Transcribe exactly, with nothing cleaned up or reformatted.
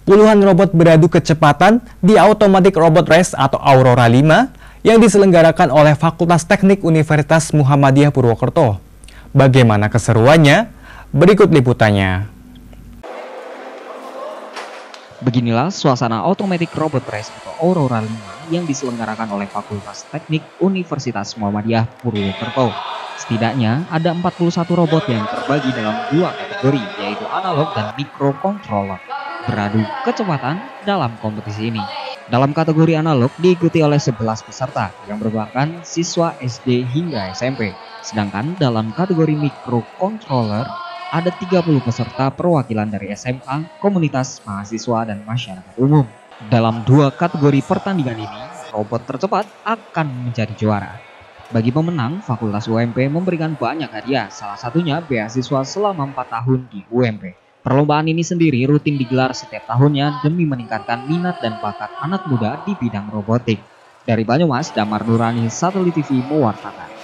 Puluhan robot beradu kecepatan di Automatic Robot Race atau Aurora lima yang diselenggarakan oleh Fakultas Teknik Universitas Muhammadiyah Purwokerto. Bagaimana keseruannya? Berikut liputannya. Beginilah suasana Automatic Robot Race atau Aurora lima yang diselenggarakan oleh Fakultas Teknik Universitas Muhammadiyah Purwokerto. Setidaknya ada empat puluh satu robot yang terbagi dalam dua kategori, yaitu analog dan microcontroller, beradu kecepatan dalam kompetisi ini. Dalam kategori analog diikuti oleh sebelas peserta yang merupakan siswa S D hingga S M P. Sedangkan dalam kategori microcontroller ada tiga puluh peserta perwakilan dari S M A, komunitas, mahasiswa, dan masyarakat umum. Dalam dua kategori pertandingan ini, robot tercepat akan menjadi juara. Bagi pemenang, Fakultas U M P memberikan banyak hadiah, salah satunya beasiswa selama empat tahun di U M P. Perlombaan ini sendiri rutin digelar setiap tahunnya demi meningkatkan minat dan bakat anak muda di bidang robotik. Dari Banyumas, Damar Nurani, Satelit T V mewartakan.